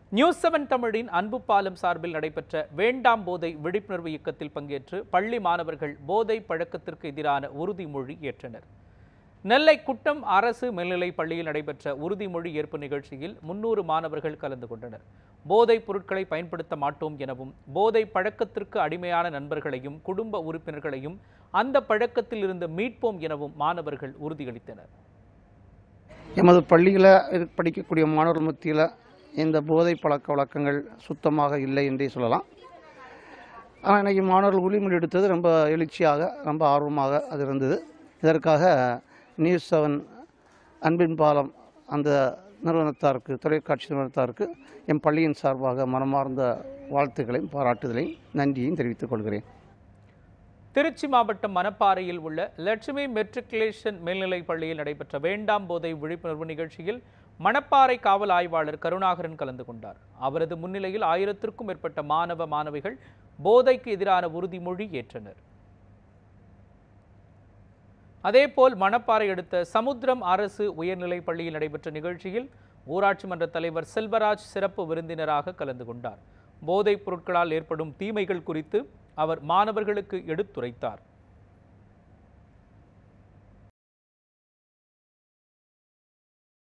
News7 தமிழின் அன்பு பாலம் சார்பில் நடைபெற்ற வேண்டாம் போதை விழிப்புணர்வு இயக்கத்தில் பங்கேற்று பள்ளி மாணவர்கள் போதை பழக்கத்திற்கு எதிரான உறுதிமொழி ஏற்றனர். நெல்லை குட்டம் அரசு மேல்நிலைப் பள்ளியில் நடைபெற்ற உறுதிமொழி ஏற்பு நிகழ்ச்சியில் 300 மாணவர்கள் கலந்து கொண்டனர். போதைப் பொருட்களை பயன்படுத்த மாட்டோம் எனவும், போதை பழக்கத்திற்கு அடிமையான நண்பர்களையும் குடும்ப உறுப்பினர்களையும் அந்த பழக்கத்தில் இருந்து மீட்போம் எனவும் மாணவர்கள் உறுதியளித்தனர். எமது பள்ளியில் படிக்கக்கூடிய மாணவர்கள் மத்தியில் இந்த போதை பழக்க வழக்கங்கள் சுத்தமாக இல்லை என்றே சொல்லலாம். ஆனால் இன்றைக்கி மாணவர்கள் உரிமை எடுத்தது ரொம்ப எழுச்சியாக, ரொம்ப ஆர்வமாக அது இருந்தது. இதற்காக News7 அன்பின் பாலம் அந்த நிறுவனத்தாருக்கு, தொலைக்காட்சி நிறுவனத்தாருக்கு என் பள்ளியின் சார்பாக மனமார்ந்த வாழ்த்துக்களையும் பாராட்டுதலையும் நன்றியையும் தெரிவித்துக் கொள்கிறேன். திருச்சி மாவட்டம் மணப்பாறையில் உள்ள லட்சுமி மெட்ரிகுலேஷன் மேல்நிலைப் பள்ளியில் நடைபெற்ற வேண்டாம் போதை விழிப்புணர்வு நிகழ்ச்சியில் மணப்பாறை காவல் ஆய்வாளர் கருணாகரன் கலந்து கொண்டார். அவரது முன்னிலையில் 1000க்கும் மேற்பட்ட மாணவ மாணவிகள் போதைக்கு எதிரான உறுதிமொழி ஏற்றனர். அதேபோல் மணப்பாறை அடுத்த சமுத்திரம் அரசு உயர்நிலைப் பள்ளியில் நடைபெற்ற நிகழ்ச்சியில் ஊராட்சி மன்ற தலைவர் செல்வராஜ் சிறப்பு விருந்தினராக கலந்து கொண்டார். போதைப் பொருட்களால் ஏற்படும் தீமைகள் குறித்து அவர் மாணவர்களுக்கு எடுத்துரைத்தார்.